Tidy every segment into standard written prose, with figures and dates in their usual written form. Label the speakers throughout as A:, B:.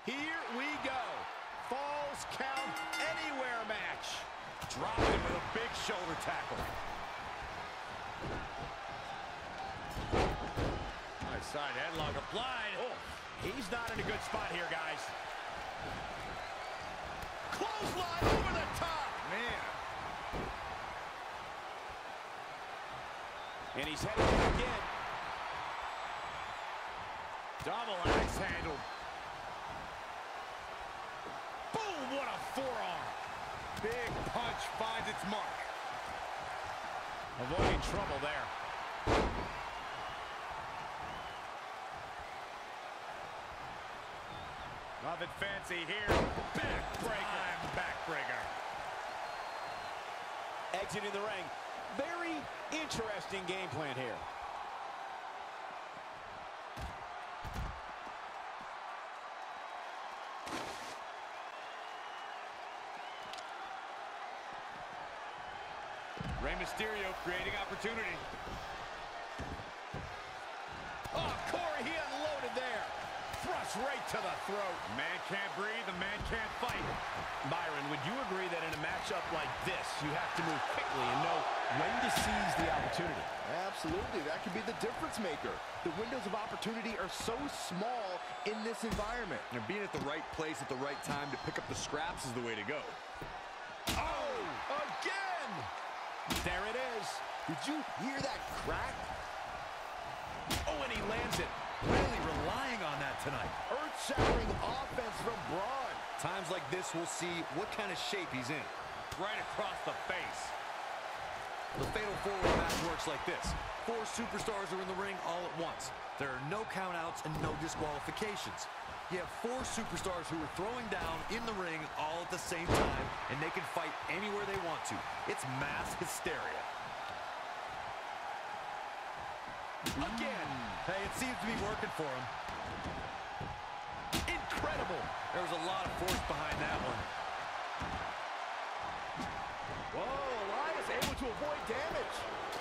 A: Here we go. Falls Count Anywhere match.
B: Dropped him with a big shoulder tackle. Nice side headlock applied.
A: Oh, he's not in a good spot here, guys. Clothesline over the top.
B: Man.
A: And he's heading in again.
B: Double axe handle. Boom, what a forearm. Big punch finds its mark.
A: Avoiding trouble there.
B: Nothing fancy here. Backbreaker. Backbreaker.
A: Exiting the ring. Very interesting game plan here.
B: Rey Mysterio creating opportunity.
A: Oh, Corey, he unloaded there. Thrust right to the throat.
B: Man can't breathe, the man can't fight.
A: Byron, would you agree that in a matchup like this, you have to move quickly and know when to seize the opportunity?
C: Absolutely, that could be the difference maker. The windows of opportunity are so small in this environment.
D: And being at the right place at the right time to pick up the scraps is the way to go.
A: Oh, again! There it is.
C: Did you hear that crack?
A: Oh, and he lands it.
B: Really relying on that tonight.
C: Earth-shattering offense from Braun.
D: Times like this, we'll see what kind of shape he's in.
B: Right across the face.
D: The Fatal 4-Way match works like this. 4 superstars are in the ring all at once. There are no countouts and no disqualifications. You have 4 superstars who are throwing down in the ring all at the same time, and they can fight anywhere they want to. It's mass hysteria.
A: Again.
D: Hey, it seems to be working for him.
A: Incredible.
D: There was a lot of force behind that one.
C: Whoa, Elias able to avoid damage.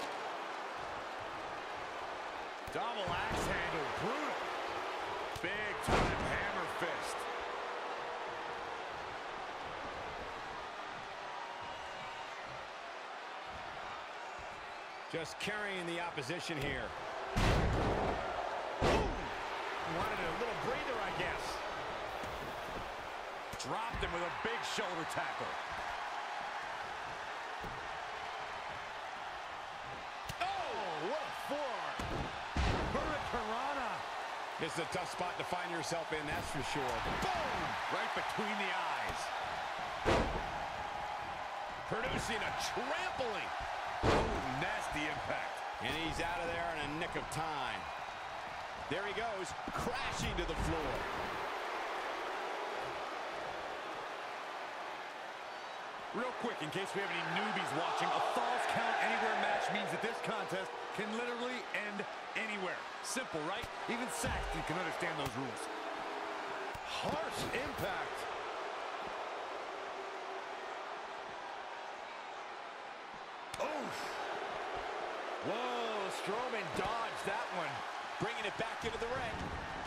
B: Double axe handle, brutal. Big time hammer fist.
A: Just carrying the opposition here.
B: Wanted a little breather, I guess. Dropped him with a big shoulder tackle.
A: Oh, what a forearm.
B: Hurricanrana.
A: This is a tough spot to find yourself in, that's for sure.
B: Boom! Right between the eyes. Producing a trampling. Oh, nasty impact.
A: And he's out of there in a nick of time. There he goes, crashing to the floor.
B: Real quick, in case we have any newbies watching, a Falls Count Anywhere match means that this contest can literally end anywhere. Simple, right? Even Saxton can understand those rules.
C: Harsh impact.
B: Oof. Whoa, Strowman dodged that one.
A: Bringing it back into the ring.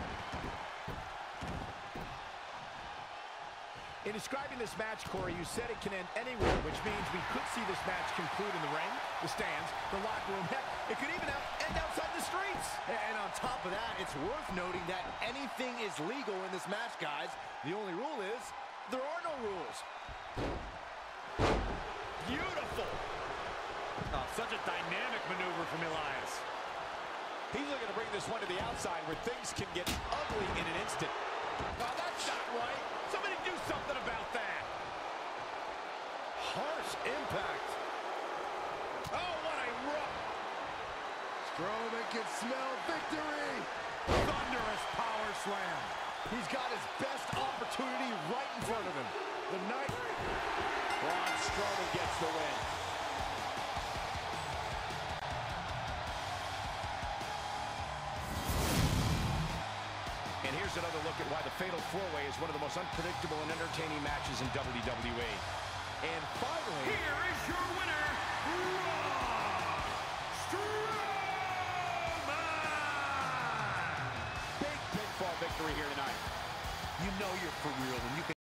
A: In describing this match, Corey, you said it can end anywhere, which means we could see this match conclude in the ring, the stands, the locker room. Heck, it could even end outside the streets.
C: And on top of that, it's worth noting that anything is legal in this match, guys. The only rule is there are no rules.
A: Beautiful.
B: Oh, such a dynamic maneuver from Elias.
A: He's looking to bring this one to the outside where things can get ugly in an instant.
B: Oh, that's not right. Somebody do something about that.
C: Harsh impact.
B: Oh, what a run.
C: Strowman can smell victory.
B: Thunderous power slam.
C: He's got his best opportunity right in front of him. The night.
A: Braun Strowman gets the win. And here's another look at why the Fatal 4-Way is one of the most unpredictable and entertaining matches in WWE. And finally,
B: here is your winner, Braun Strowman!
A: big pinfall victory here tonight.
B: You know you're for real when you can